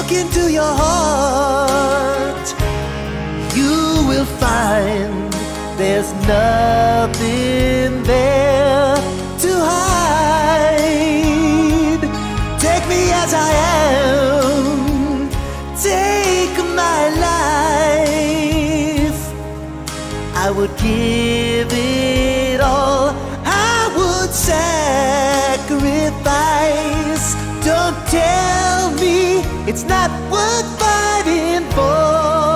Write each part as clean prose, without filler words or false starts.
Look into your heart, you will find there's nothing there to hide. Take me as I am, take my life. I would give it all, I would sacrifice. Don't tell me it's not worth fighting for.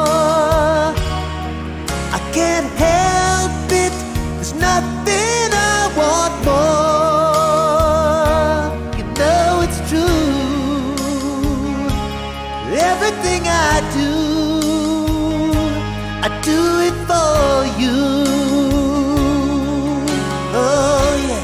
I can't help it, there's nothing I want more. You know it's true, everything I do it for you. Oh yeah.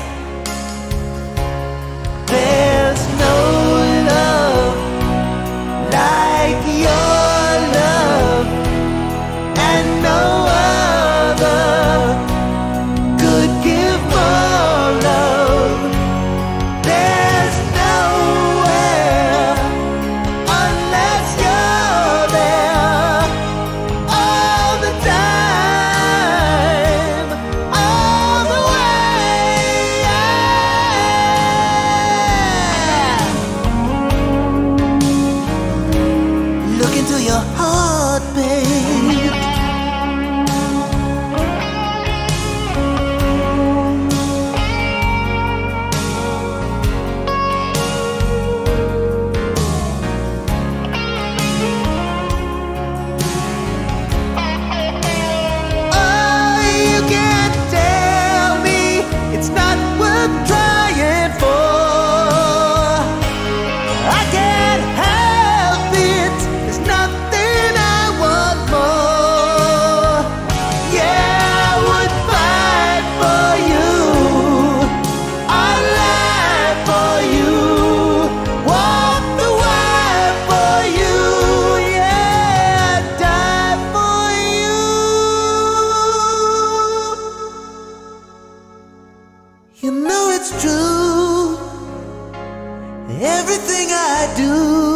There's no love like your love, and no other could give more love. There's nowhere unless you're there all the time, all the way. Look into your heart, babe. Oh, you can't tell me it's not worth trying for. I can't help it, there's nothing I want more. Yeah, I would fight for you, I'd lie for you, walk the wire for you, yeah, I'd die for you. You know it's true, everything I do